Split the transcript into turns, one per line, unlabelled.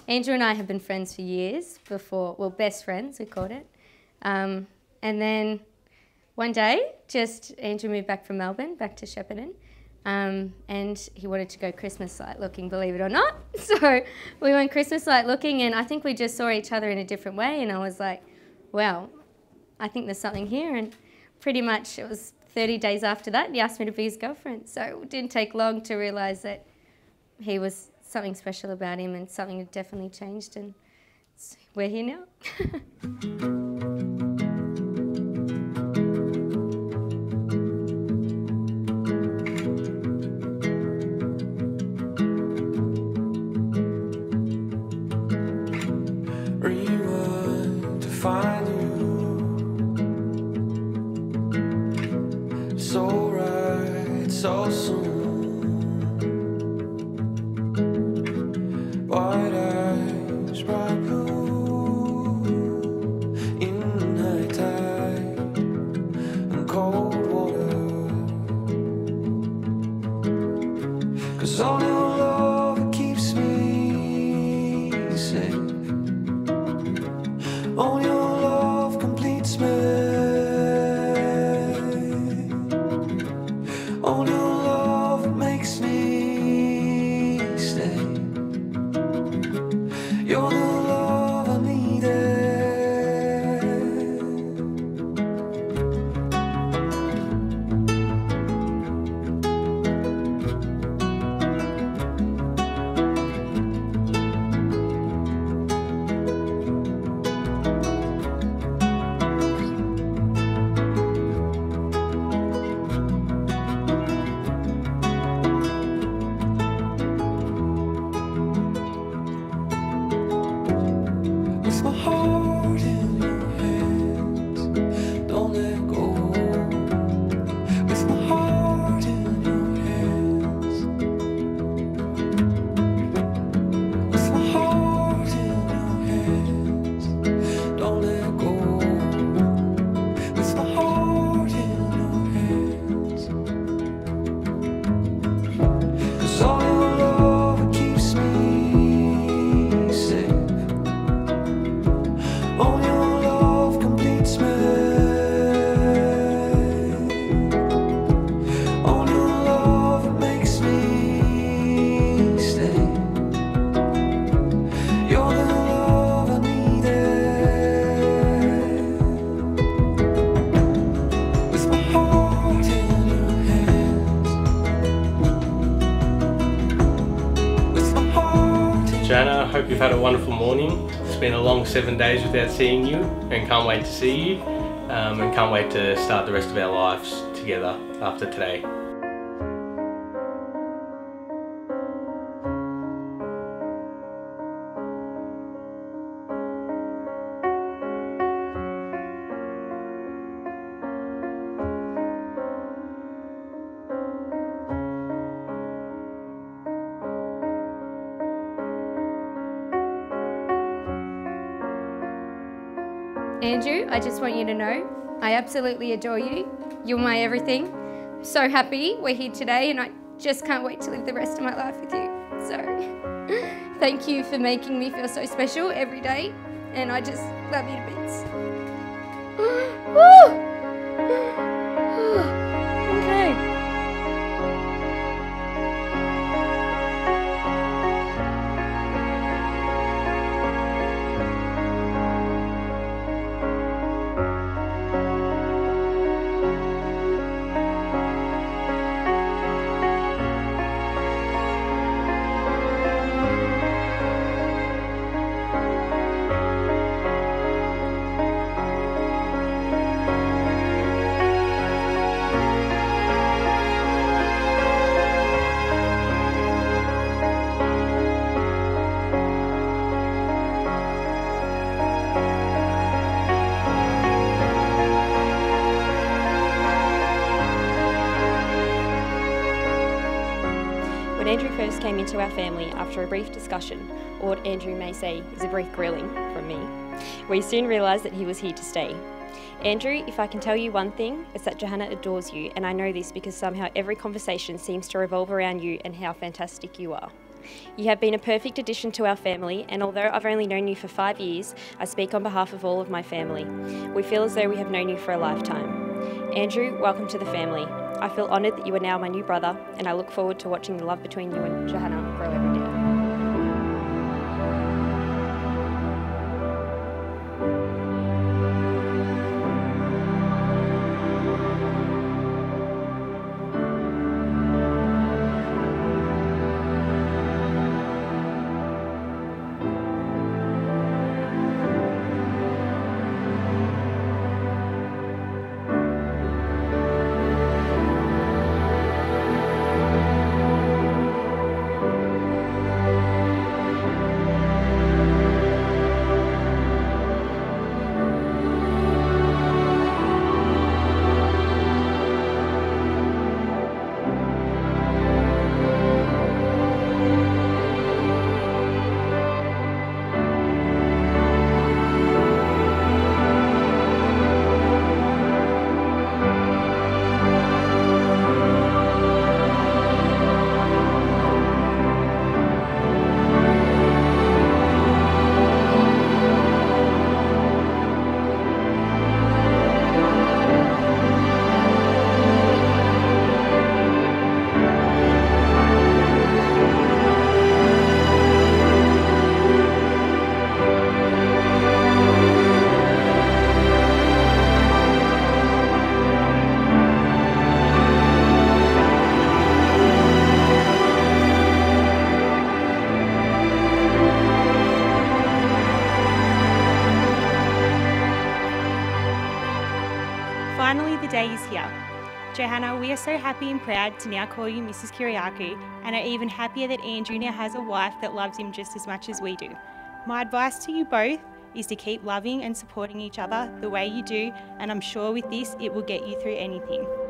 Andrew and I have been friends for years before, well, best friends, we called it. And then one day, Andrew moved back from Melbourne, back to Shepparton, and he wanted to go Christmas light looking, believe it or not. So we went Christmas light looking, and I think we just saw each other in a different way, and I was like, well, I think there's something here, and pretty much it was 30 days after that, he asked me to be his girlfriend. So it didn't take long to realise that he was something special about him, and something had definitely changed, and we're here now.
Rewind to find you, so right, so soon. White eyes, bright blue, in high tide and cold water. 'Cause all your love keeps me safe. All your love completes me. All your love makes me stay. You're the love I needed. With my heart in your hands, don't let go. With my heart in your hands, with my heart in your hands, don't let go. With my heart in your hands, 'cause all your love keeps me safe. All your love completes me. All your love makes me stay. You're the love I needed. With my heart in your hands. With my heart in
Johanna, I hope you've had a wonderful morning. It's been a long 7 days without seeing you, and can't wait to see you, and can't wait to start the rest of our lives together after today.
Andrew, I just want you to know, I absolutely adore you. You're my everything. I'm so happy we're here today, and I just can't wait to live the rest of my life with you. So, thank you for making me feel so special every day, and I just love you to bits. Woo! Okay.
When Andrew first came into our family after a brief discussion, or what Andrew may say is a brief grilling from me, we soon realised that he was here to stay. Andrew, if I can tell you one thing, it's that Johanna adores you, and I know this because somehow every conversation seems to revolve around you and how fantastic you are. You have been a perfect addition to our family, and although I've only known you for 5 years, I speak on behalf of all of my family. We feel as though we have known you for a lifetime. Andrew, welcome to the family. I feel honoured that you are now my new brother, and I look forward to watching the love between you and Johanna grow every day.
Finally, the day is here. Johanna, we are so happy and proud to now call you Mrs. Kyriakou, and are even happier that Andrew now has a wife that loves him just as much as we do. My advice to you both is to keep loving and supporting each other the way you do, and I'm sure with this it will get you through anything.